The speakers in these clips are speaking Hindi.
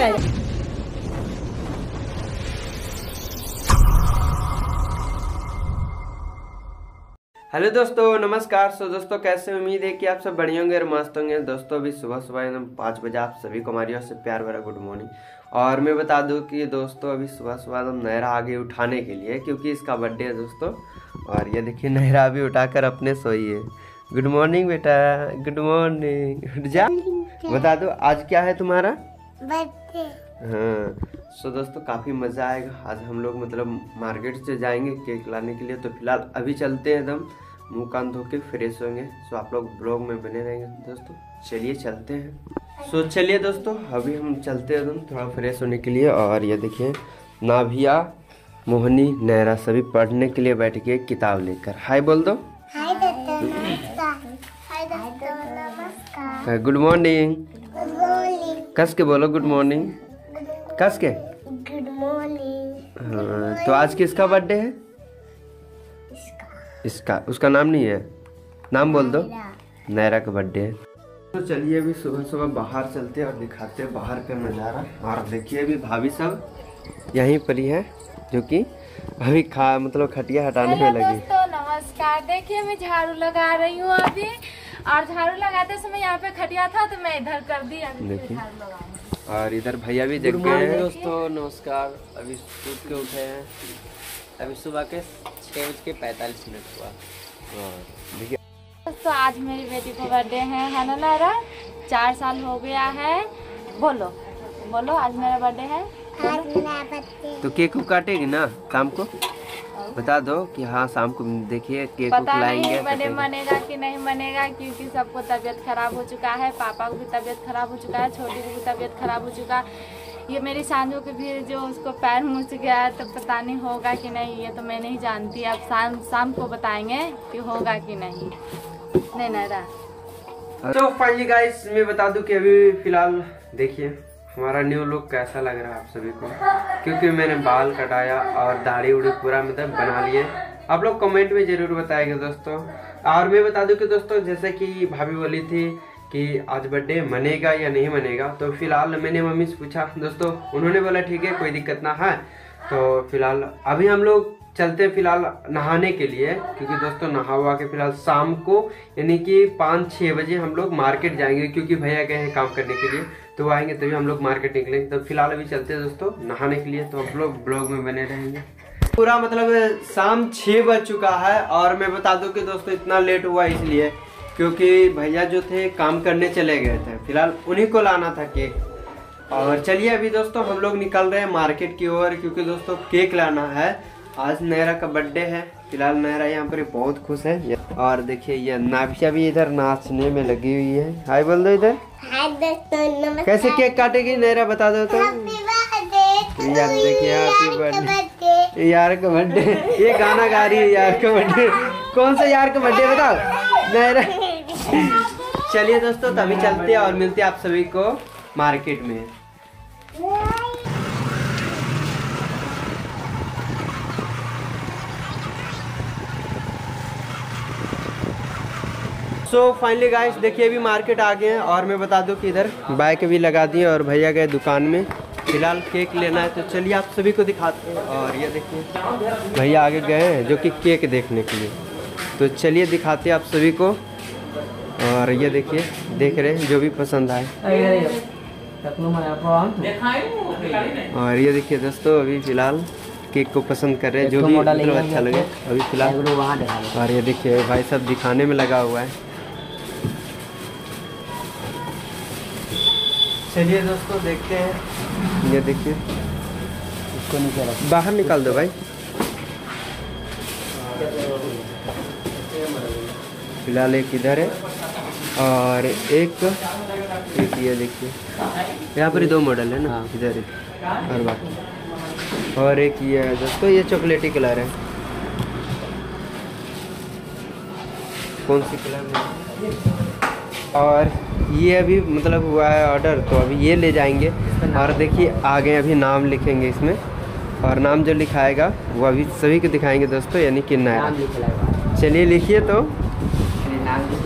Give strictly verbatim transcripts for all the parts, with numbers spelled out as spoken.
कर। हेलो दोस्तों, नमस्कार। सो दोस्तों कैसे, उम्मीद है कि आप सब बढ़िया होंगे और मस्त होंगे। दोस्तों अभी सुबह सुबह एकदम पाँच बजे आप सभी को हमारी ओर से प्यार भरा गुड मॉर्निंग। और मैं बता दूं कि दोस्तों अभी सुबह सुबह एकदम नहरा आगे उठाने के लिए, क्योंकि इसका बर्थडे है दोस्तों। और ये देखिए नहरा अभी उठाकर अपने सोई है। गुड मॉर्निंग बेटा, गुड मॉर्निंग। उठ जा, बता दो आज क्या है तुम्हारा बर्थडे। हाँ। सो दोस्तों काफ़ी मज़ा आएगा। आज हम लोग मतलब मार्केट से जाएंगे केक लाने के लिए। तो फिलहाल अभी चलते हैं, एकदम मुंह कान धो के फ्रेश होंगे। सो आप लोग ब्लॉग में बने रहेंगे दोस्तों। चलिए चलते हैं। सो चलिए दोस्तों अभी हम चलते हैं एकदम थोड़ा फ्रेश होने के लिए। और ये देखिए नाभिया, मोहनी, नहरा सभी पढ़ने के लिए बैठ के किताब लेकर। हाय बोल दो। हाय दोस्तों, नमस्कार। हाय दोस्तों, नमस्कार। Good morning. Good morning. कस के बोलो गुड मॉर्निंग, कस के। Good morning. हाँ, तो आज किसका बर्थडे है? इसका। उसका नाम नहीं है, नाम बोल दो। नैरा का बर्थडे है। तो चलिए अभी सुबह सुबह बाहर चलते हैं और दिखाते हैं बाहर का नज़ारा। और देखिए अभी भाभी सब यहीं पर ही है, जो कि अभी खा मतलब खटिया हटाने में लगी। दोस्तों नमस्कार। देखिए मैं झाड़ू लगा रही हूँ अभी, और झाड़ू लगाते समय यहाँ पे खटिया था तो मैं इधर कर दी। देखिए और इधर भैया भी देख गए हैं। दोस्तों नमस्कार। अभी सूत के उठे हैं, अभी सुबह के छः बज के पैंतालीस मिनट हुआ। देखिए दोस्तों आज मेरी बेटी को बर्थडे है है ना नारा? चार साल हो गया है। बोलो बोलो आज मेरा बर्थडे है। आज मेरा बर्थडे। तो केक को काटेगी ना शाम को? बता दो कि हाँ शाम को देखिए केक को पता लाएंगे। नहीं बर्थडे मनेगा कि नहीं मनेगा, क्योंकि सबको तबीयत खराब हो चुका है। पापा को भी तबीयत खराब हो चुका है, छोटी को भी तबीयत खराब हो चुका है। ये मेरी सांझों के भी जो उसको पैर मुँह से गया है, तो पता नहीं होगा कि नहीं, ये तो मैं नहीं जानती। अब शाम शाम को बताएंगे कि होगा कि नहीं। नहीं नारा। तो फाइनली गाइस मैं बता दूं कि अभी फिलहाल देखिए हमारा न्यू लुक कैसा लग रहा है आप सभी को, क्योंकि मैंने बाल कटाया और दाढ़ी उड़ी पूरा मतलब बना लिए। आप लोग कमेंट में जरूर बताएंगे दोस्तों। और मैं बता दूं कि दोस्तों जैसे कि भाभी बोली थी कि आज बर्थडे मनेगा या नहीं मनेगा, तो फिलहाल मैंने मम्मी से पूछा दोस्तों, उन्होंने बोला ठीक है कोई दिक्कत ना है। तो फिलहाल अभी हम लोग चलते हैं फिलहाल नहाने के लिए, क्योंकि दोस्तों नहा हुआ के फिलहाल शाम को यानी कि पाँच छः बजे हम लोग मार्केट जाएंगे, क्योंकि भैया गए हैं काम करने के लिए। तो आएंगे तभी हम लोग मार्केट निकलेंगे। तो फिलहाल अभी चलते हैं दोस्तों नहाने के लिए। तो आप लोग ब्लॉग में बने रहेंगे। पूरा मतलब शाम छः बज चुका है। और मैं बता दूं कि दोस्तों इतना लेट हुआ इसलिए क्योंकि भैया जो थे काम करने चले गए थे। फिलहाल उन्हीं को लाना था केक। और चलिए अभी दोस्तों हम लोग निकल रहे हैं मार्केट की ओर, क्योंकि दोस्तों केक लाना है। आज नहरा का बर्थडे है। फिलहाल नहरा यहाँ पर बहुत खुश है। और देखिए ये नाभिया भी इधर नाचने में लगी हुई है। हाय बोल दो इधर। हाय दोस्तों, नमस्कार। कैसे केक काटेगी नहरा बता दो तो। हैप्पी बर्थडे यार देखिए हैप्पी बर्थडे। यार का बर्थडे, ये गाना गा रही है यार का बर्थडे। कौन सा यार का बर्थडे बताओ नहरा। चलिए दोस्तों तभी चलते हैं और मिलते हैं आप सभी को मार्केट में। सो फाइनली गाइस देखिए अभी मार्केट आ गए हैं। और मैं बता दूं कि इधर बाइक भी लगा दी और भैया गए दुकान में। फिलहाल केक लेना है, तो चलिए आप सभी को दिखाते हैं। और ये देखिए भैया आगे गए हैं जो कि केक देखने के लिए। तो चलिए दिखाते हैं आप सभी को। और ये देखिए देख रहे हैं जो भी पसंद आए। और ये देखिए दोस्तों अभी फिलहाल केक को पसंद कर रहे हैं, जो भी मतलब अच्छा लगे अभी फिलहाल। और ये देखिए भाई सब दिखाने में लगा हुआ है। चलिए दोस्तों देखते हैं। ये देखिए इसको निकाल, बाहर निकाल दो भाई। फिलहाल एक इधर है और एक एक ये देखिए यहाँ पर दो मॉडल है ना, इधर और बाकी। और एक ये है दोस्तों, ये चॉकलेटी कलर है। कौन सी कलर में? और ये अभी मतलब हुआ है ऑर्डर, तो अभी ये ले जाएंगे। और देखिए आगे अभी नाम लिखेंगे इसमें, और नाम जो लिखाएगा वो अभी सभी को दिखाएंगे दोस्तों, यानी कि नया। चलिए लिखिए तो।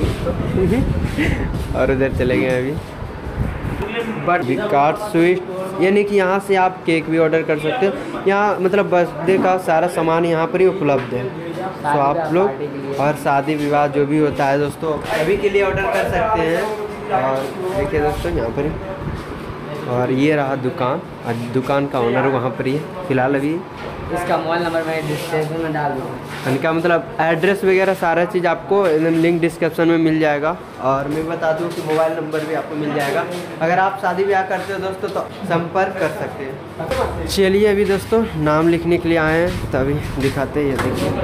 और उधर चले गए अभी बट विकाट स्वीट यानी कि यहाँ से आप केक भी ऑर्डर कर सकते हो। यहाँ मतलब बर्थडे का सारा सामान यहाँ पर ही उपलब्ध है। तो आप लोग और शादी विवाह जो भी होता है दोस्तों अभी के लिए ऑर्डर कर सकते हैं। और देखिए दोस्तों यहाँ पर ही, और ये रहा दुकान, और दुकान का ओनर वहाँ पर ही है फिलहाल। अभी इसका मोबाइल नंबर मैं डिस्क्रिप्शन में डाल दूँगा। इनका मतलब एड्रेस वगैरह सारा चीज़ आपको लिंक डिस्क्रिप्शन में मिल जाएगा। और मैं बता दूं कि मोबाइल नंबर भी आपको मिल जाएगा। अगर आप शादी ब्याह करते हो दोस्तों तो संपर्क कर सकते हैं। चलिए अभी दोस्तों नाम लिखने के लिए आए हैं, तभी दिखाते हैं। ये देखिए,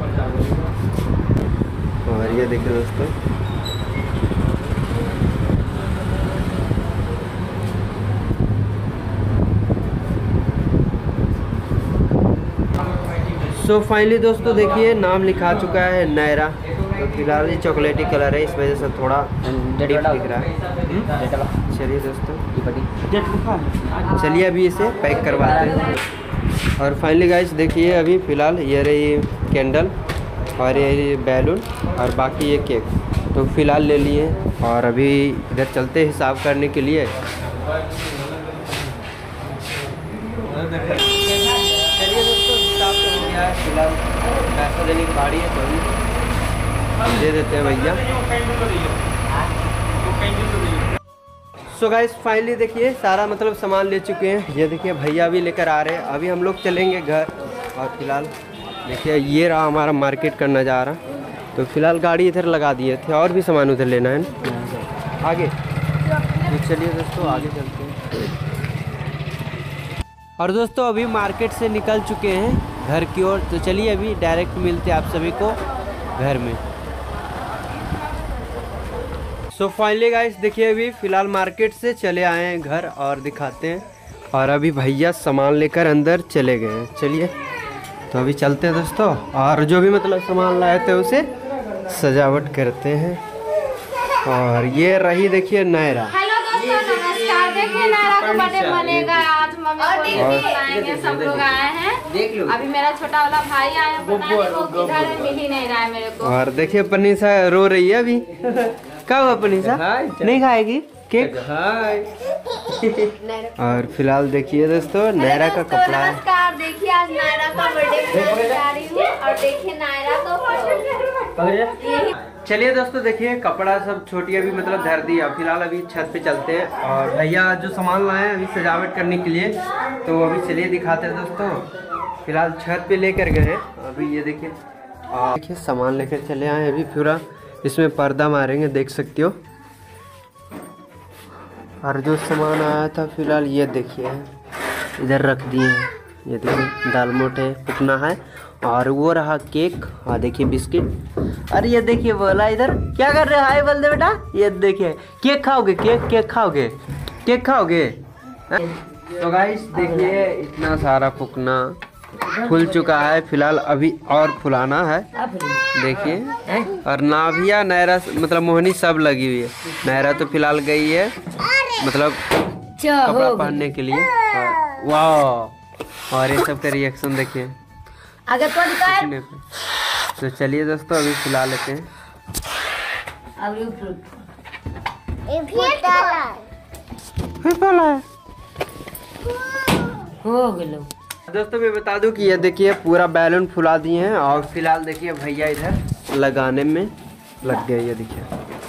और ये देखिए दोस्तों सो फाइनली दोस्तों देखिए नाम लिखा चुका है नायरा। तो फिलहाल ये चॉकलेटी कलर है, इस वजह से थोड़ा डिप दिख रहा है। चलिए दोस्तों चलिए अभी इसे पैक करवाते हैं। और फाइनली गाइस देखिए अभी फ़िलहाल ये रही कैंडल और ये बैलून और बाकी ये केक तो फ़िलहाल ले लिए। और अभी इधर चलते हिसाब करने के लिए। चलिए दोस्तों हिसाब तो हो गया है, फिलहाल पैसा देने की बारी है तो अभी दे देते हैं भैया। सो गाइस फाइनली देखिए सारा मतलब सामान ले चुके हैं। ये देखिए भैया भी लेकर आ रहे हैं। अभी हम लोग चलेंगे घर। और फिलहाल देखिए ये रहा हमारा मार्केट का नज़ारा। तो फिलहाल गाड़ी इधर लगा दिए थे, और भी सामान उधर लेना है ना आगे। तो चलिए दोस्तों आगे चलते हैं। और दोस्तों अभी मार्केट से निकल चुके हैं घर की ओर। तो चलिए अभी डायरेक्ट मिलते हैं आप सभी को घर में। सो फाइनली गाइस देखिए अभी फ़िलहाल मार्केट से चले आए हैं घर और दिखाते हैं। और अभी भैया सामान लेकर अंदर चले गए हैं। चलिए तो अभी चलते हैं दोस्तों, और जो भी मतलब सामान लाए थे उसे सजावट करते हैं। और ये रही देखिए नायरा। हेलो दोस्तों नमस्कार। देखिए नायरा का बर्थडे मनेगा आज, मम्मी को बुलाएंगे, सब लोग आए हैं। देख लो अभी मेरा छोटा वाला भाई आया है, पता नहीं वो किधर है, मिल ही नहीं रहा है मेरे को। और देखिए पनीसा रो रही है अभी। क्या हुआ पनीसा, नहीं खाएगी केक? और फिलहाल देखिए दोस्तों नायरा का कपड़ा है। नमस्कार। देखिए आज नायरा का बर्थडे मनाने जा रही हूँ और देखिए नायरा तो चलिए दोस्तों देखिए कपड़ा सब छोटी अभी मतलब धर दी। अब फिलहाल अभी छत पे चलते हैं। और भैया जो सामान लाए हैं अभी सजावट करने के लिए, तो अभी चलिए दिखाते हैं दोस्तों। फिलहाल छत पे लेकर गए। अभी ये देखिए देखिए सामान लेकर चले आए। अभी पूरा इसमें पर्दा मारेंगे, देख सकते हो। और जो सामान आया था फिलहाल ये देखिए इधर रख दिए हैं। ये देखिए दाल मोटे पुकना है, और वो रहा केक। हाँ देखिए बिस्किट। अरे ये देखिए बोला इधर क्या कर रहे हो, हाय बोल दे बेटा। ये देखिए केक खाओगे, केक केक खाओगे, केक खाओगे। तो गाइस देखिए इतना सारा फुकना फूल चुका है। फिलहाल अभी और फुलाना है देखिए। और नाभिया नायरा मतलब मोहनी सब लगी हुई है। नायरा तो फिलहाल गई है मतलब कपड़ा पहनने के लिए। वाह, और ये सब का रिएक्शन देखिए। अगर तो तो चलिए दोस्तों अभी फुला लेते हैं। हो गलो दोस्तों मैं बता दूं कि ये देखिए पूरा बैलून फुला दिए हैं। और फिलहाल देखिए भैया इधर लगाने में लग गए। ये देखिए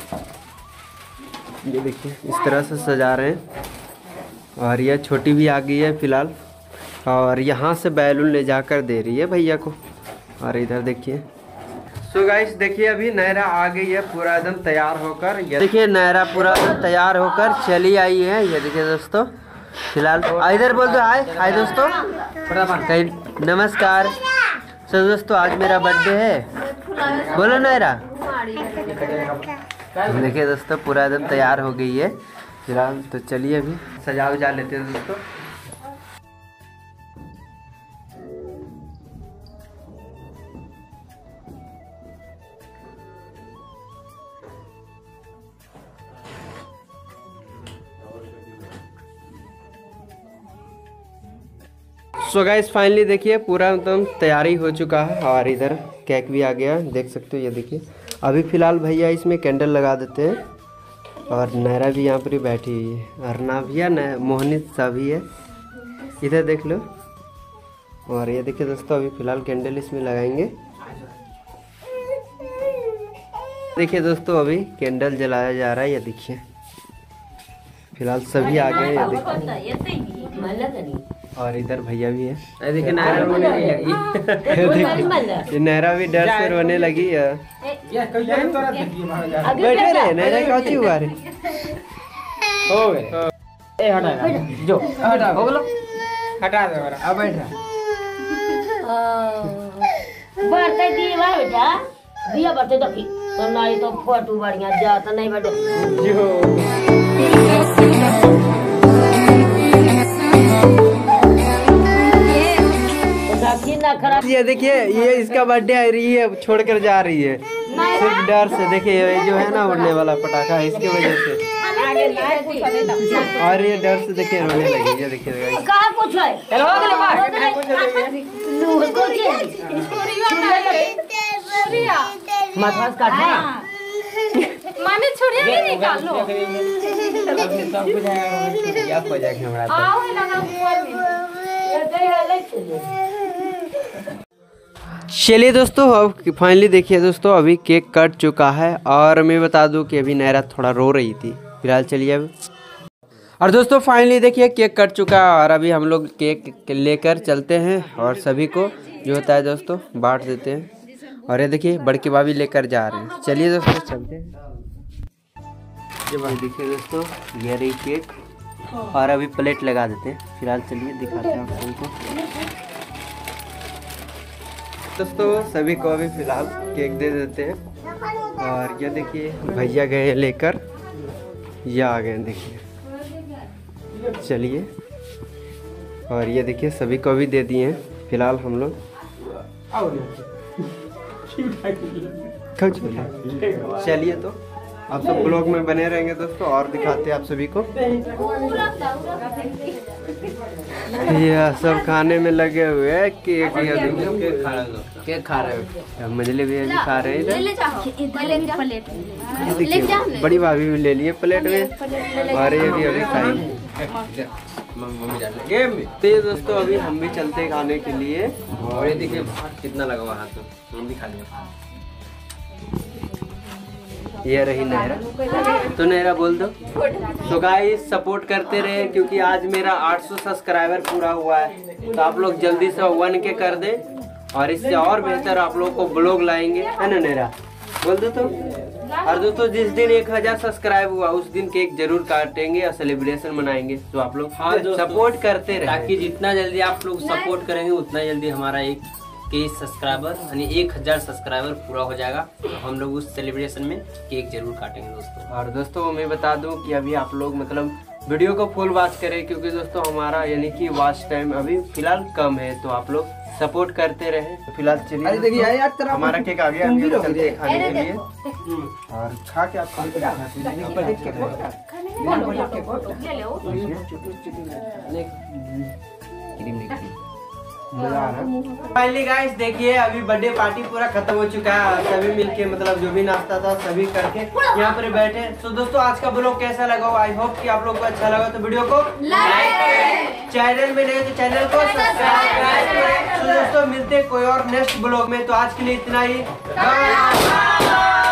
ये देखिए इस तरह से सजा रहे हैं। और यह छोटी भी आ गई है फिलहाल, और यहाँ से बैलून ले जाकर दे रही है भैया को। और इधर देखिए सो गाइस देखिए अभी नायरा आ गई है पूरा एकदम तैयार होकर। देखिए नायरा पूरा तैयार होकर चली आई है। ये देखिए दोस्तों फिलहाल इधर बोल दो हाय हाय दोस्तों, कहीं नमस्कार। सो दोस्तों आज मेरा बर्थडे है, बोलो नायरा। देखिए दोस्तों पूरा एकदम तैयार हो गई है फिलहाल। तो चलिए अभी सजा उजा लेते हैं दोस्तों। सो गाइस फाइनली देखिए पूरा एकदम तैयारी हो चुका है। और इधर केक भी आ गया, देख सकते हो। ये देखिए अभी फ़िलहाल भैया इसमें कैंडल लगा देते हैं। और नैरा भी यहाँ पर ही बैठी हुई है, अर्ना भी है, न मोहनी सभी है। इधर देख लो। और ये देखिए दोस्तों, अभी फिलहाल कैंडल इसमें लगाएंगे। देखिए दोस्तों, अभी कैंडल जलाया जा रहा है। ये देखिए फिलहाल सभी आ गए हैं, देखिए। और इधर भैया भी है। देखिए नहरा रोने नहीं लगी। ये नहरा भी डर से रोने लगी है। बैठे रहे नहरा, क्या हुआ रे? हो गए। ए हटा जो हटा हो गलो, हटा दे बरा। अब बैठ बढ़ते दीवा बेटा, दिया बढ़ते देखी तो नहीं तो फोटो बढ़िया जाता नहीं बेटा जो ना खराब। ये देखिए, ये इसका बर्थडे आ रही है, छोड़कर जा रही है सिर्फ डर से। देखिए ये जो है ना उड़ने वाला पटाखा है, इसकी वजह से। और ये डर से देखिए रोने लगी। ये देखिए कहाँ कुछ है? हेलो अगले बार मत काटना माने छोड़िए नहीं निकाल लो। सब कुछ आएगा, आप हो जाएगा हमारा। आओ लगा ऊपर में। चलिए दोस्तों, अब फाइनली देखिए दोस्तों, अभी केक कट चुका है। और मैं बता दूं कि अभी नैरा थोड़ा रो रही थी। फिलहाल चलिए अब। और दोस्तों फाइनली देखिए केक कट चुका है, और अभी हम लोग केक लेकर चलते हैं और सभी को जो होता है दोस्तों बांट देते हैं। और ये देखिए बड़की भाभी लेकर जा रहे हैं। चलिए दोस्तों चलते हैं। ये देखिए दोस्तों, ये रही केक, और अभी प्लेट लगा देते हैं। फिलहाल चलिए दिखाते हैं आप सभी को। दोस्तों सभी को अभी फिलहाल केक दे देते हैं। और ये देखिए भैया गए लेकर, ये आ गए देखिए। चलिए, और ये देखिए सभी को भी दे दिए हैं फिलहाल हम लोग। चलिए तो आप सब ब्लॉग में बने रहेंगे दोस्तों, और दिखाते हैं आप सभी को। ये सब खाने में लगे हुए हैं। केक ये देखिए, केक खा रहे हो? मंजले भी अभी खा रहे हैं इधर। ले बड़ी भाभी भी ले लिए प्लेट में, और ये भी अभी खाएंगे। मम्मी जान गेम में। तो ये दोस्तों अभी हम भी चलते हैं खाने के लिए। और ये देखिए कितना लगा हुआ हाथ में, हम भी खा लिया। ये रही नहरा, तो नहरा बोल दो। तो गाइस सपोर्ट करते रहे, क्योंकि आज मेरा आठ सौ सब्सक्राइबर पूरा हुआ है। तो आप लोग जल्दी से वन के कर दें, और इससे और बेहतर आप लोग को ब्लॉग लाएंगे, है ना नहरा? बोल दो तो। और दोस्तों जिस दिन एक हजार सब्सक्राइब हुआ उस दिन केक जरूर काटेंगे और सेलिब्रेशन मनाएंगे। तो आप लोग हाँ सपोर्ट करते रहे, ताकि जितना जल्दी आप लोग सपोर्ट करेंगे उतना जल्दी हमारा एक के सब्सक्राइबर यानी एक हजार सब्सक्राइबर पूरा हो जाएगा। तो हम लोग उस सेलिब्रेशन में केक जरूर काटेंगे दोस्तों। और दोस्तों मैं बता दूं कि अभी आप लोग मतलब वीडियो को फुल वॉच करें, क्योंकि दोस्तों हमारा यानी कि वॉच टाइम अभी फिलहाल कम है। तो आप लोग सपोर्ट करते रहे। तो फिलहाल चलिए देखिए हमारा केक आ गया, हम चलते हैं खाने के लिए। और खा के आप फाइनली गाइस देखिए अभी बर्थडे पार्टी पूरा खत्म हो चुका है। सभी मिलके मतलब जो भी नाश्ता था सभी करके यहाँ पर बैठे। तो दोस्तों आज का ब्लॉग कैसा लगा हो? आई होप कि आप लोग को अच्छा लगा। तो वीडियो को लाइक करें, चैनल में नहीं तो चैनल को सब्सक्राइब करें। तो दोस्तों मिलते हैं कोई और नेक्स्ट ब्लॉग में। तो आज के लिए इतना ही।